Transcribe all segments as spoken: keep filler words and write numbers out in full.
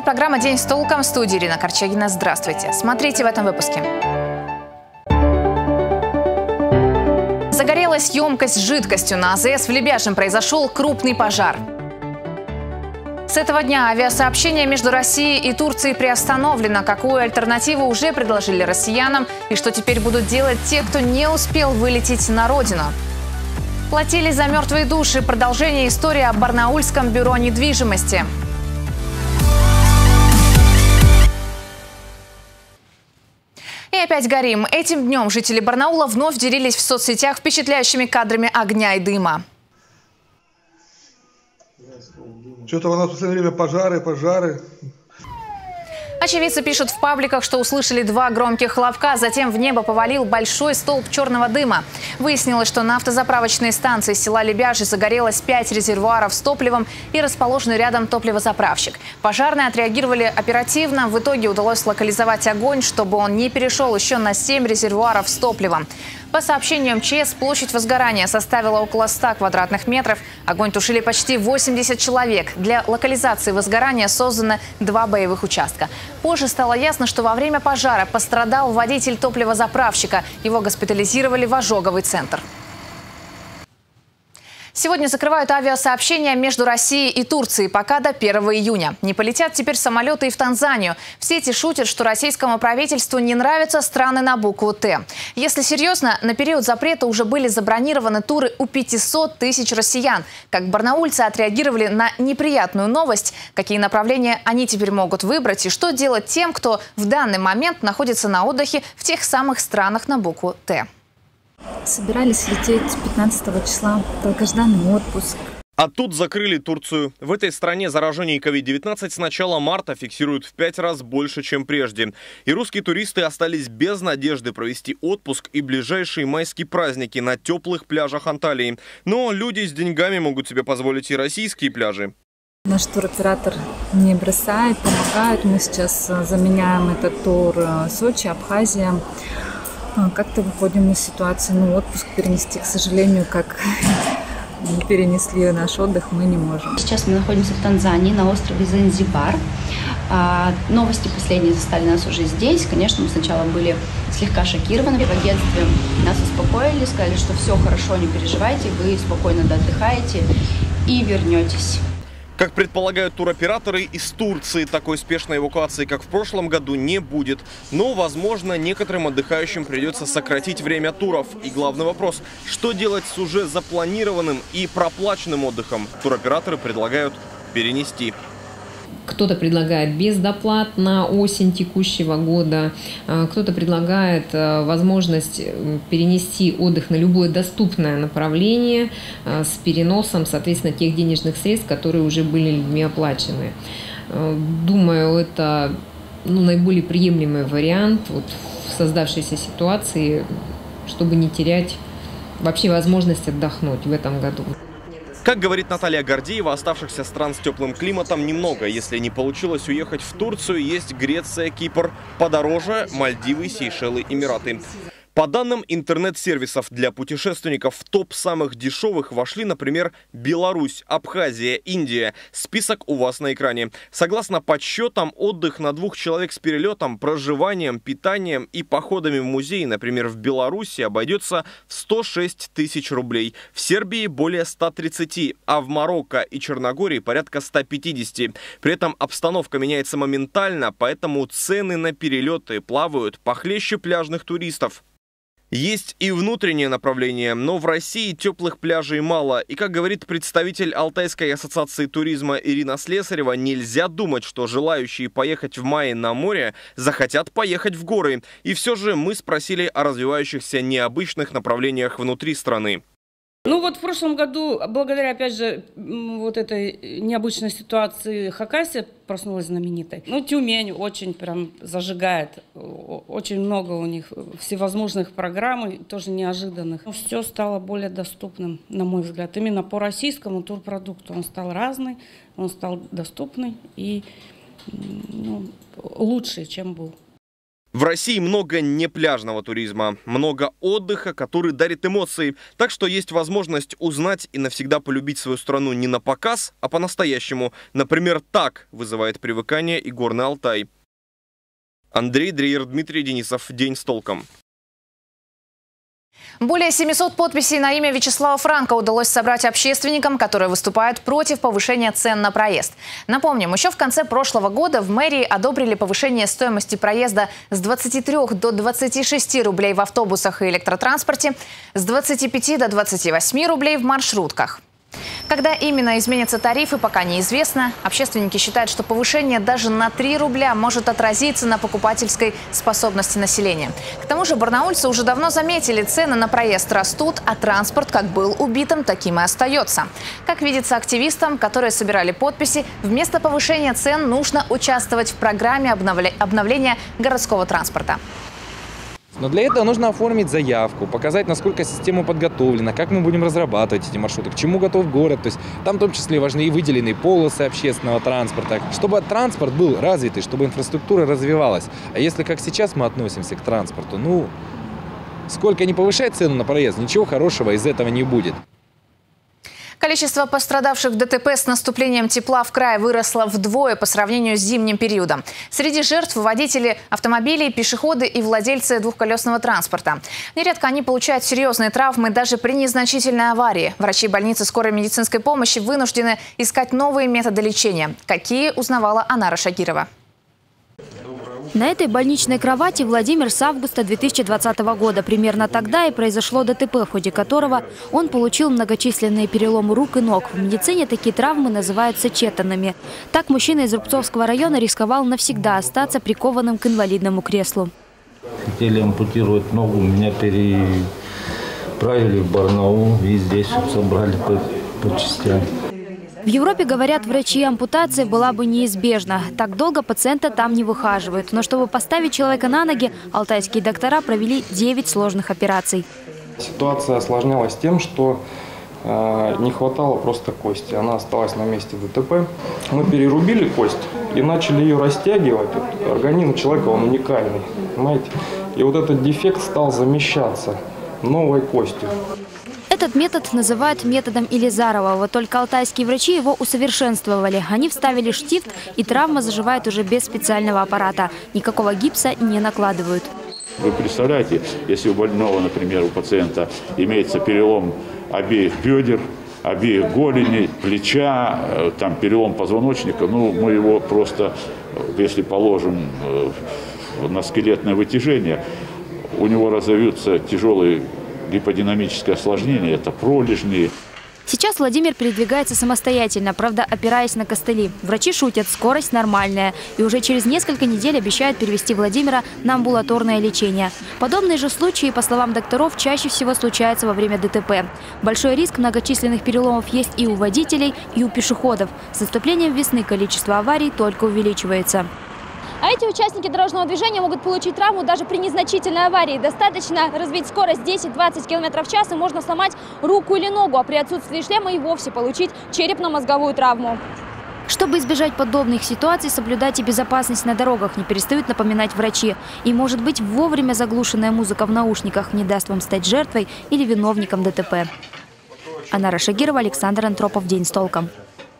программа «День с толком», в студии Ирина Корчагина. Здравствуйте. Смотрите в этом выпуске. Загорелась емкость с жидкостью. На АЗС в Лебяжьем произошел крупный пожар. С этого дня авиасообщение между Россией и Турцией приостановлено. Какую альтернативу уже предложили россиянам и что теперь будут делать те, кто не успел вылететь на родину? Платили за мертвые души. Продолжение истории о Барнаульском бюро недвижимости. И опять горим. Этим днем жители Барнаула вновь делились в соцсетях впечатляющими кадрами огня и дыма. Что-то у нас в последнее время пожары, пожары. Очевидцы пишут в пабликах, что услышали два громких хлопка, затем в небо повалил большой столб черного дыма. Выяснилось, что на автозаправочной станции села Лебяжье загорелось пять резервуаров с топливом и расположенный рядом топливозаправщик. Пожарные отреагировали оперативно. В итоге удалось локализовать огонь, чтобы он не перешел еще на семь резервуаров с топливом. По сообщениям МЧС, площадь возгорания составила около ста квадратных метров. Огонь тушили почти восемьдесят человек. Для локализации возгорания созданы два боевых участка. Позже стало ясно, что во время пожара пострадал водитель топливозаправщика. Его госпитализировали в ожоговый центр. Сегодня закрывают авиасообщения между Россией и Турцией пока до первого июня. Не полетят теперь самолеты и в Танзанию. В сети шутят, что российскому правительству не нравятся страны на букву «Т». Если серьезно, на период запрета уже были забронированы туры у пятисот тысяч россиян. Как барнаульцы отреагировали на неприятную новость, какие направления они теперь могут выбрать и что делать тем, кто в данный момент находится на отдыхе в тех самых странах на букву «Т». Собирались лететь пятнадцатого числа, долгожданный отпуск. А тут закрыли Турцию. В этой стране заражений ковид девятнадцать с начала марта фиксируют в пять раз больше, чем прежде. И русские туристы остались без надежды провести отпуск и ближайшие майские праздники на теплых пляжах Анталии. Но люди с деньгами могут себе позволить и российские пляжи. Наш туроператор не бросает, помогает. Мы сейчас заменяем этот тур Сочи, Абхазия. Как-то выходим из ситуации, ну отпуск перенести, к сожалению, как не перенесли наш отдых, мы не можем. Сейчас мы находимся в Танзании, на острове Занзибар. А, новости последние застали нас уже здесь. Конечно, мы сначала были слегка шокированы. В агентстве нас успокоили, сказали, что все хорошо, не переживайте, вы спокойно отдыхаете и вернетесь. Как предполагают туроператоры, из Турции такой спешной эвакуации, как в прошлом году, не будет. Но, возможно, некоторым отдыхающим придется сократить время туров. И главный вопрос – что делать с уже запланированным и проплаченным отдыхом? Туроператоры предлагают перенести. Кто-то предлагает без доплат на осень текущего года, кто-то предлагает возможность перенести отдых на любое доступное направление с переносом, соответственно, тех денежных средств, которые уже были людьми оплачены. Думаю, это ну, наиболее приемлемый вариант вот, в создавшейся ситуации, чтобы не терять вообще возможность отдохнуть в этом году. Как говорит Наталья Гордеева, оставшихся стран с теплым климатом немного. Если не получилось уехать в Турцию, есть Греция, Кипр. Подороже – Мальдивы, Сейшелы, Эмираты. По данным интернет-сервисов для путешественников, в топ самых дешевых вошли, например, Беларусь, Абхазия, Индия. Список у вас на экране. Согласно подсчетам, отдых на двух человек с перелетом, проживанием, питанием и походами в музей, например, в Беларуси, обойдется в сто шесть тысяч рублей. В Сербии более ста тридцати, а в Марокко и Черногории порядка ста пятидесяти. При этом обстановка меняется моментально, поэтому цены на перелеты плавают похлеще пляжных туристов. Есть и внутреннее направление, но в России теплых пляжей мало. И, как говорит представитель Алтайской ассоциации туризма Ирина Слесарева, нельзя думать, что желающие поехать в мае на море захотят поехать в горы. И все же мы спросили о развивающихся необычных направлениях внутри страны. Ну вот в прошлом году, благодаря, опять же, вот этой необычной ситуации, Хакасия проснулась знаменитой. Ну, Тюмень очень прям зажигает. Очень много у них всевозможных программ, тоже неожиданных. Все стало более доступным, на мой взгляд. Именно по российскому турпродукту он стал разный, он стал доступный и ну, лучше, чем был. В России много непляжного туризма, много отдыха, который дарит эмоции. Так что есть возможность узнать и навсегда полюбить свою страну не на показ, а по-настоящему. Например, так вызывает привыкание и Горный Алтай. Андрей Дрейер, Дмитрий Денисов. День с толком. Более семисот подписей на имя Вячеслава Франка удалось собрать общественникам, которые выступают против повышения цен на проезд. Напомним, еще в конце прошлого года в мэрии одобрили повышение стоимости проезда с двадцати трёх до двадцати шести рублей в автобусах и электротранспорте, с двадцати пяти до двадцати восьми рублей в маршрутках. Когда именно изменятся тарифы, пока неизвестно. Общественники считают, что повышение даже на три рубля может отразиться на покупательской способности населения. К тому же барнаульцы уже давно заметили, цены на проезд растут, а транспорт как был убитым, таким и остается. Как видится активистам, которые собирали подписи, вместо повышения цен нужно участвовать в программе обновления городского транспорта. Но для этого нужно оформить заявку, показать, насколько система подготовлена, как мы будем разрабатывать эти маршруты, к чему готов город. То есть там в том числе важны и выделенные полосы общественного транспорта, чтобы транспорт был развитый, чтобы инфраструктура развивалась. А если как сейчас мы относимся к транспорту, ну, сколько ни повышать цену на проезд, ничего хорошего из этого не будет. Количество пострадавших в ДТП с наступлением тепла в крае выросло вдвое по сравнению с зимним периодом. Среди жертв водители автомобилей, пешеходы и владельцы двухколесного транспорта. Нередко они получают серьезные травмы даже при незначительной аварии. Врачи больницы скорой медицинской помощи вынуждены искать новые методы лечения. Какие, узнавала Анара Шакирова. На этой больничной кровати Владимир с августа две тысячи двадцатого года. Примерно тогда и произошло ДТП, в ходе которого он получил многочисленные переломы рук и ног. В медицине такие травмы называются четанами. Так мужчина из Рубцовского района рисковал навсегда остаться прикованным к инвалидному креслу. Хотели ампутировать ногу, меня переправили в Барнаул и здесь собрали по, по частям. В Европе, говорят врачи, ампутация была бы неизбежна. Так долго пациента там не выхаживают. Но чтобы поставить человека на ноги, алтайские доктора провели девять сложных операций. Ситуация осложнялась тем, что э, не хватало просто кости. Она осталась на месте ДТП. Мы перерубили кость и начали ее растягивать. Организм человека, он уникальный, понимаете? И вот этот дефект стал замещаться новой костью. Этот метод называют методом Илизарова. Вот только алтайские врачи его усовершенствовали. Они вставили штифт, и травма заживает уже без специального аппарата. Никакого гипса не накладывают. Вы представляете, если у больного, например, у пациента имеется перелом обеих бедер, обеих голеней, плеча, там перелом позвоночника, ну мы его просто, если положим на скелетное вытяжение, у него разовьются тяжелые гиподинамическое осложнение, это пролежни. Сейчас Владимир передвигается самостоятельно, правда, опираясь на костыли. Врачи шутят, скорость нормальная. И уже через несколько недель обещают перевести Владимира на амбулаторное лечение. Подобные же случаи, по словам докторов, чаще всего случаются во время ДТП. Большой риск многочисленных переломов есть и у водителей, и у пешеходов. С наступлением весны количество аварий только увеличивается. А эти участники дорожного движения могут получить травму даже при незначительной аварии. Достаточно развить скорость десять-двадцать километров в час, и можно сломать руку или ногу, а при отсутствии шлема и вовсе получить черепно-мозговую травму. Чтобы избежать подобных ситуаций, соблюдать и безопасность на дорогах не перестают напоминать врачи. И, может быть, вовремя заглушенная музыка в наушниках не даст вам стать жертвой или виновником ДТП. Анара Шакирова, Александр Антропов. День с толком.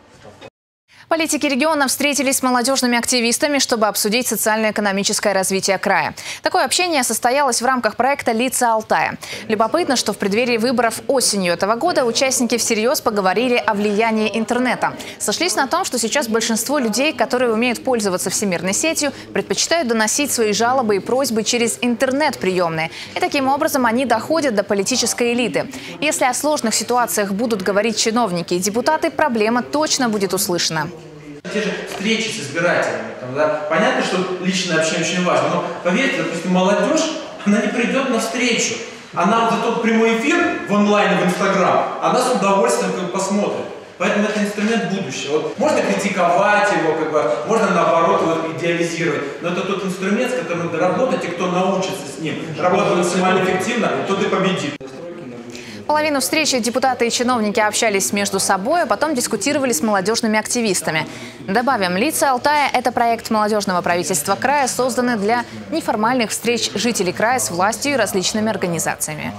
Политики региона встретились с молодежными активистами, чтобы обсудить социально-экономическое развитие края. Такое общение состоялось в рамках проекта «Лица Алтая». Любопытно, что в преддверии выборов осенью этого года участники всерьез поговорили о влиянии интернета. Сошлись на том, что сейчас большинство людей, которые умеют пользоваться всемирной сетью, предпочитают доносить свои жалобы и просьбы через интернет-приемные. И таким образом они доходят до политической элиты. Если о сложных ситуациях будут говорить чиновники и депутаты, проблема точно будет услышана. Те же встречи с избирателями. Там, да, понятно, что личное общение очень важно, но поверьте, допустим, молодежь, она не придет на встречу. Она за тот прямой эфир в онлайне, в Инстаграм, она с удовольствием как бы посмотрит. Поэтому это инструмент будущего. Вот можно критиковать его, как бы, можно наоборот его идеализировать, но это тот инструмент, с которым надо работать, и кто научится с ним работать максимально эффективно, тот и победит. Половину встречи депутаты и чиновники общались между собой, а потом дискутировали с молодежными активистами. Добавим, «Лица Алтая» – это проект молодежного правительства края, созданный для неформальных встреч жителей края с властью и различными организациями.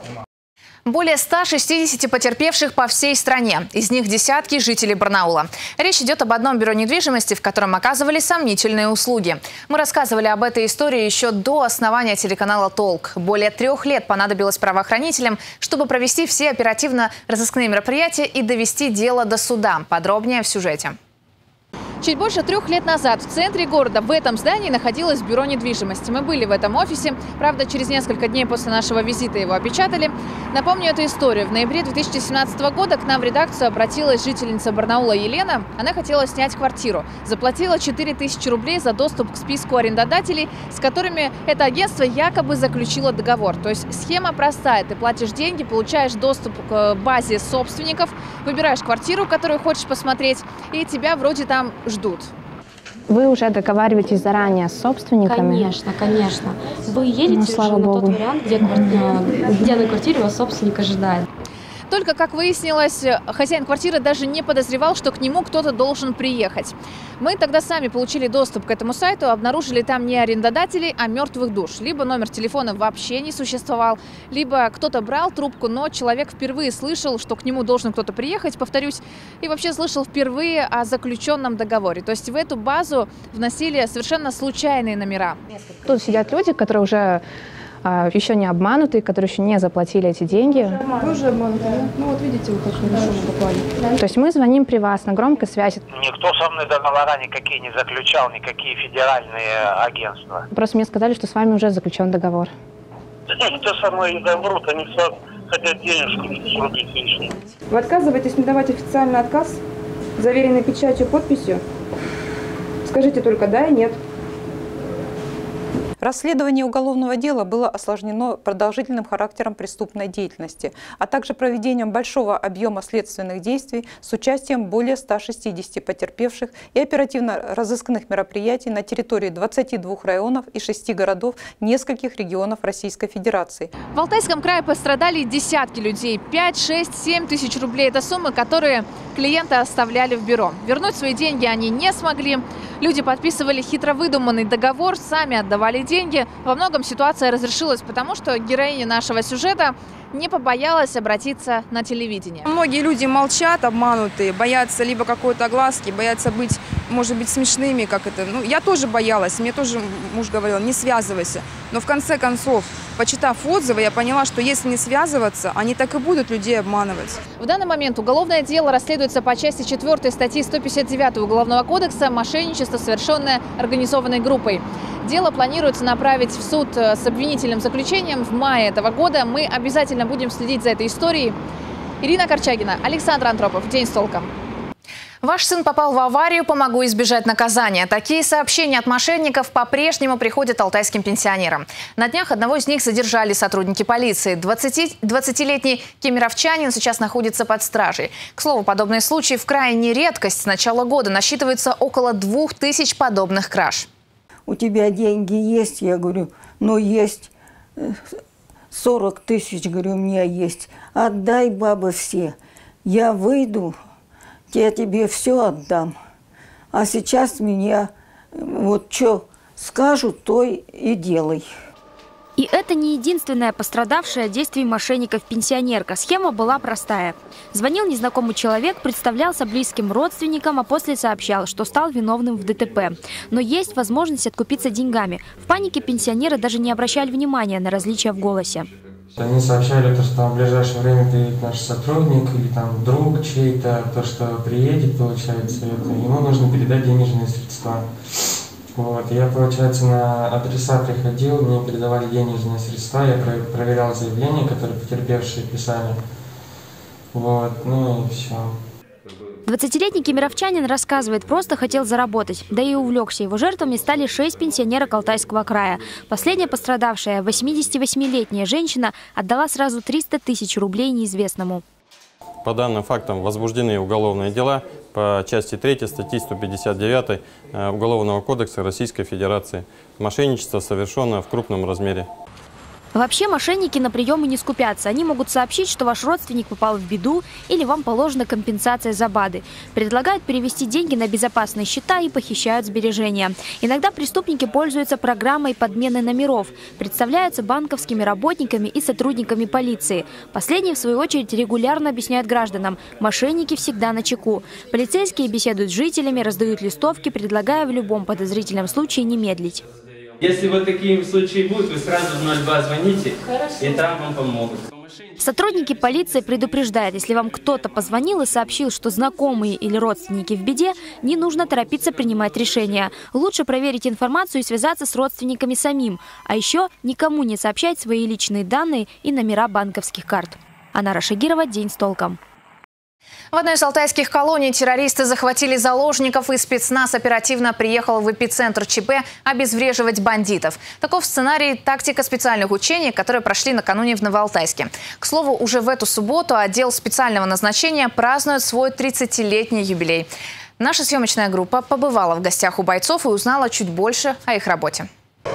Более ста шестидесяти потерпевших по всей стране. Из них десятки жителей Барнаула. Речь идет об одном бюро недвижимости, в котором оказывали сомнительные услуги. Мы рассказывали об этой истории еще до основания телеканала «Толк». Более трех лет понадобилось правоохранителям, чтобы провести все оперативно-розыскные мероприятия и довести дело до суда. Подробнее в сюжете. Чуть больше трех лет назад в центре города в этом здании находилось бюро недвижимости. Мы были в этом офисе. Правда, через несколько дней после нашего визита его опечатали. Напомню эту историю. В ноябре две тысячи семнадцатого года к нам в редакцию обратилась жительница Барнаула Елена. Она хотела снять квартиру. Заплатила четыре тысячи рублей за доступ к списку арендодателей, с которыми это агентство якобы заключило договор. То есть схема простая. Ты платишь деньги, получаешь доступ к базе собственников, выбираешь квартиру, которую хочешь посмотреть, и тебя вроде там ждут. Вы уже договариваетесь заранее с собственниками? Конечно, конечно. Вы едете ну, уже слава на Богу. тот вариант, где, где на квартире вас собственник ожидает. Только, как выяснилось, хозяин квартиры даже не подозревал, что к нему кто-то должен приехать. Мы тогда сами получили доступ к этому сайту, обнаружили там не арендодателей, а мертвых душ. Либо номер телефона вообще не существовал, либо кто-то брал трубку, но человек впервые слышал, что к нему должен кто-то приехать, повторюсь, и вообще слышал впервые о заключенном договоре. То есть в эту базу вносили совершенно случайные номера. Тут сидят люди, которые уже еще не обманутые, которые еще не заплатили эти деньги. Вы уже обманутые, ну вот видите, вы как хорошо попали. То есть мы звоним при вас на громкой связи. Никто со мной договора никакие не заключал, никакие федеральные агентства. Просто мне сказали, что с вами уже заключен договор. Да никто со мной не врут, они хотят денежку срубить лишнее. Вы отказываетесь мне давать официальный отказ, заверенный печатью, подписью? Скажите только да и нет. Расследование уголовного дела было осложнено продолжительным характером преступной деятельности, а также проведением большого объема следственных действий с участием более ста шестидесяти потерпевших и оперативно-розыскных мероприятий на территории двадцати двух районов и шести городов нескольких регионов Российской Федерации. В Алтайском крае пострадали десятки людей. пять, шесть, семь тысяч рублей – это суммы, которые клиенты оставляли в бюро. Вернуть свои деньги они не смогли. Люди подписывали хитро выдуманный договор, сами отдавали деньги. Во многом ситуация разрешилась, потому что героиня нашего сюжета не побоялась обратиться на телевидение. Многие люди молчат, обманутые, боятся либо какой-то огласки, боятся быть, может быть, смешными, как это. Ну, я тоже боялась, мне тоже муж говорил, не связывайся. Но в конце концов, почитав отзывы, я поняла, что если не связываться, они так и будут людей обманывать. В данный момент уголовное дело расследуется по части четвёртой статьи сто пятьдесят девятой Уголовного кодекса «Мошенничество, совершенное организованной группой». Дело планируется направить в суд с обвинительным заключением в мае этого года. Мы обязательно будем следить за этой историей. Ирина Корчагина, Александр Антропов. День с толком. Ваш сын попал в аварию, помогу избежать наказания. Такие сообщения от мошенников по-прежнему приходят алтайским пенсионерам. На днях одного из них задержали сотрудники полиции. двадцатилетний кемеровчанин сейчас находится под стражей. К слову, подобные случаи в крае не редкость. С начала года насчитывается около двух тысяч подобных краж. У тебя деньги есть? Я говорю, ну есть. сорок тысяч, говорю, у меня есть. Отдай, баба, все. Я выйду, я тебе все отдам. А сейчас меня вот что скажут, то и делай. И это не единственная пострадавшая действием мошенников пенсионерка. Схема была простая. Звонил незнакомый человек, представлялся близким родственникам, а после сообщал, что стал виновным в ДТП. Но есть возможность откупиться деньгами. В панике пенсионеры даже не обращали внимания на различия в голосе. Они сообщали, то, что в ближайшее время приедет наш сотрудник или там друг чей-то, то, что приедет, получается, это, ему нужно передать денежные средства. Вот, я, получается, на адреса приходил, мне передавали денежные средства, я проверял заявления, которые потерпевшие писали. Вот, ну и все. двадцатилетний кемеровчанин рассказывает, просто хотел заработать, да и увлекся. Его жертвами стали шесть пенсионерок Алтайского края. Последняя пострадавшая, восьмидесятивосьмилетняя женщина, отдала сразу триста тысяч рублей неизвестному. По данным фактам возбуждены уголовные дела по части третьей статьи сто пятьдесят девятой Уголовного кодекса Российской Федерации. Мошенничество совершено в крупном размере. Вообще мошенники на приемы не скупятся. Они могут сообщить, что ваш родственник попал в беду или вам положена компенсация за БАДы. Предлагают перевести деньги на безопасные счета и похищают сбережения. Иногда преступники пользуются программой подмены номеров. Представляются банковскими работниками и сотрудниками полиции. Последние, в свою очередь, регулярно объясняют гражданам: мошенники всегда начеку. Полицейские беседуют с жителями, раздают листовки, предлагая в любом подозрительном случае не медлить. Если вот такие случаи будут, вы сразу в ноль два звоните, Хорошо. И там вам помогут. Сотрудники полиции предупреждают: если вам кто-то позвонил и сообщил, что знакомые или родственники в беде, не нужно торопиться принимать решения. Лучше проверить информацию и связаться с родственниками самим. А еще никому не сообщать свои личные данные и номера банковских карт. Анара Шагирова, День с толком. В одной из алтайских колоний террористы захватили заложников, и спецназ оперативно приехал в эпицентр ЧП обезвреживать бандитов. Таков сценарий тактика специальных учений, которые прошли накануне в Новоалтайске. К слову, уже в эту субботу отдел специального назначения празднует свой тридцатилетний юбилей. Наша съемочная группа побывала в гостях у бойцов и узнала чуть больше о их работе.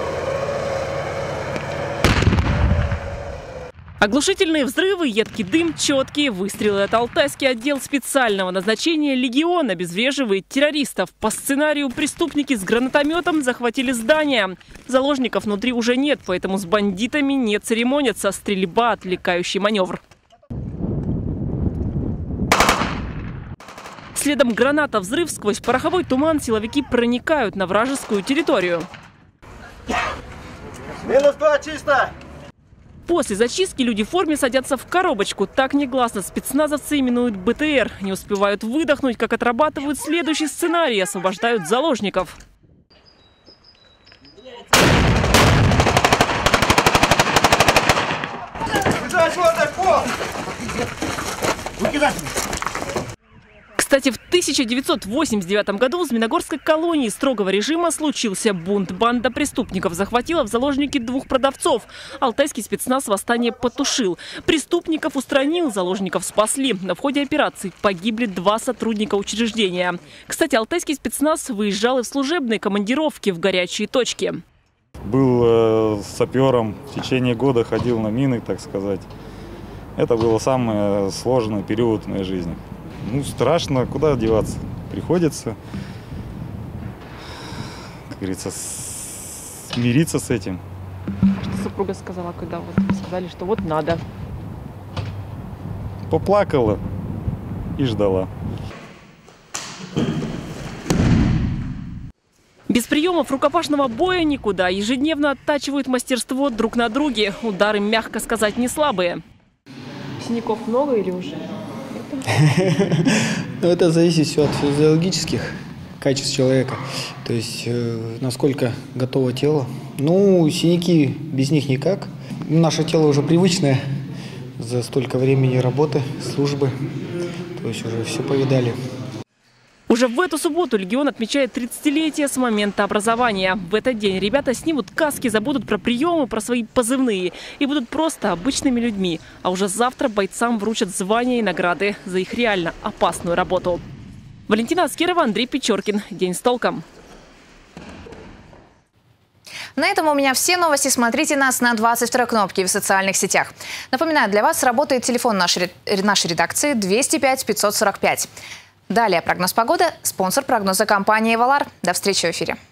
Оглушительные взрывы, едкий дым, четкие выстрелы. Это алтайский отдел специального назначения «Легион» обезвреживает террористов. По сценарию преступники с гранатометом захватили здание. Заложников внутри уже нет, поэтому с бандитами не церемонятся. Стрельба – отвлекающий маневр. Следом граната, взрыв, сквозь пороховой туман силовики проникают на вражескую территорию. Минус два, чисто! После зачистки люди в форме садятся в коробочку. Так негласно спецназовцы именуют БТР. Не успевают выдохнуть, как отрабатывают следующий сценарий – освобождают заложников. Кстати, в тысяча девятьсот восемьдесят девятом году в Змеиногорской колонии строгого режима случился бунт. Банда преступников захватила в заложники двух продавцов. Алтайский спецназ восстание потушил. Преступников устранил, заложников спасли. На входе операции погибли два сотрудника учреждения. Кстати, алтайский спецназ выезжал и в служебной командировке в горячие точки. Был э, сапером, в течение года ходил на мины, так сказать. Это был самый сложный период в моей жизни. Ну, страшно, куда деваться? Приходится, как говорится, смириться с этим. Что супруга сказала, когда вот сказали, что вот надо? Поплакала и ждала. Без приемов рукопашного боя никуда. Ежедневно оттачивают мастерство друг на друге. Удары, мягко сказать, не слабые. Синяков много или уже? Это зависит все от физиологических качеств человека, то есть э, насколько готово тело. Ну, синяки без них никак. Наше тело уже привычное за столько времени работы, службы, то есть уже все повидали. Уже в эту субботу «Легион» отмечает тридцатилетие с момента образования. В этот день ребята снимут каски, забудут про приемы, про свои позывные и будут просто обычными людьми. А уже завтра бойцам вручат звания и награды за их реально опасную работу. Валентина Аскерова, Андрей Печоркин. День с толком. На этом у меня все новости. Смотрите нас на двадцать второй кнопке в социальных сетях. Напоминаю, для вас работает телефон нашей, нашей редакции двести пять пятьсот сорок пять. Далее прогноз погоды. Спонсор прогноза — компания «Валар». До встречи в эфире.